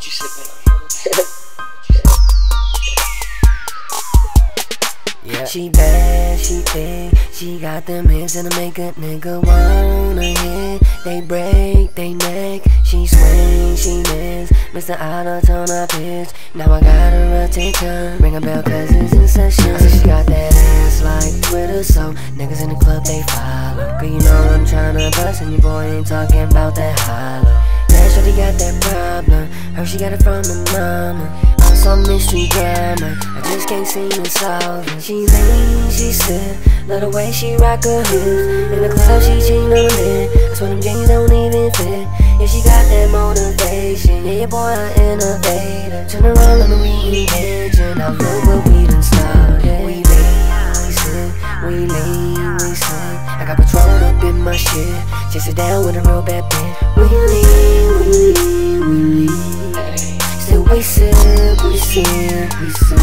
what you sipping on? Yeah. She bad, she thick, she got them hips that'll make a nigga wanna hit. They break they neck, she swing, she miss, Mr. Auto-Tone up pitch. Now I got her attention, ring a bell cause it's in session. I see she got that ass like Twitter, so niggas in the club they follow. Girl, you know I'm tryna bust and your boy ain't talking about that hollow. Yeah, shorty got that problem, heard she got it from her mama. Some mystery drama, I just can't seem to solve it. She lean, she sip, love the way she rock her hips. In the club she cheating on it, that's when them jeans don't even fit. Yeah, she got that motivation, yeah, your boy an innovator. Turn around, let me re-engine, now look what we done started. We lean, we sip, we lean, we sip. I got Patron up in my shit, chase it down with a real bad bitch. We lean, we lean, we lean. Still we sip, we sip, we sip.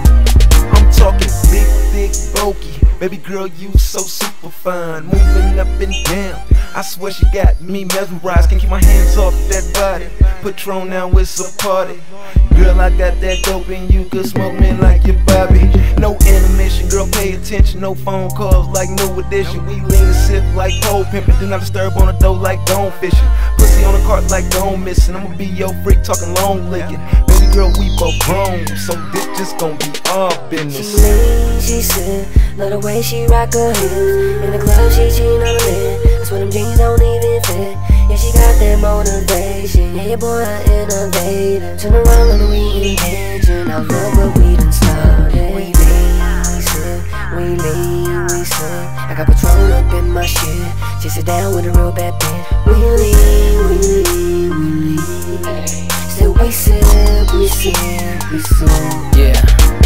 I'm talking big, thick, bulky. Baby girl, you so super fine. Moving up and down, I swear she got me mesmerized. Can't keep my hands off that body. Patron now, it's a party. Girl, I got that dope and you could smoke me like your Bobby. No intermission, girl, pay attention. No phone calls like New Edition. We lean and sip like pole pimping. Do not disturb on the dough like gone fishing. Pussy on the cart like gone missing. I'ma be your freak talking long licking. Baby girl, we both grown, so this just gon' be our business. She lean, she sip, love the way she rock her hips. In the club she cheating on it, that's when them jeans don't even fit. Yeah, she got that motivation, yeah, your boy an innovator. Turn around, let me re-engine, now look what we done started. We lean, we sip, we lean, we sip. I got Patron up in my shit, chase it down with a real bad bitch. We lean, we lean, we lean. Still we sip, we sip, we sip. Yeah,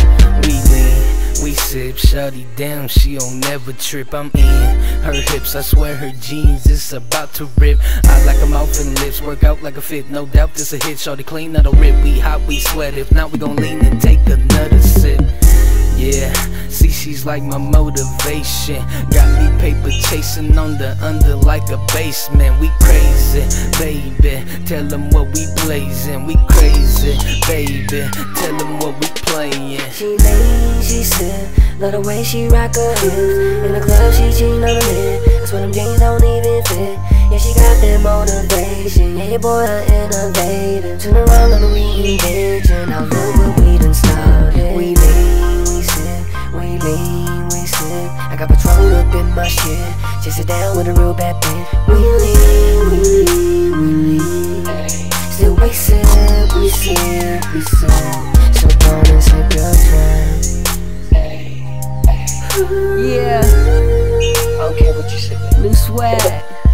we lean, we sip. Shawty down, she don't never trip. I'm in her hips, I swear her jeans is about to rip. I like her mouth and lips, work out like a fit. No doubt this a hit, shawty clean, not a rip. We hot, we sweat. If not, we gon' lean and take another sip. Yeah, see she's like my motivation. Got me paper chasing on the under like a basement. We crazy, baby, tell them what we blazing. We crazy, baby, tell them what we playing. She lean, she sip, love the way she rock her hips. In the club she cheating on it, that's when them jeans don't even fit. Yeah, she got that motivation, yeah, your boy an innovator. Turn around, let me re-engine, now look what we done started. We lean, we sip, we lean, we sip. I got Patron up in my shit, chase it down with a real bad bitch. We lean, we lean, we lean. Still we sip, we sip, we sip. So go and sip your drink. Yeah. Okay, what you sipping? nuSwag.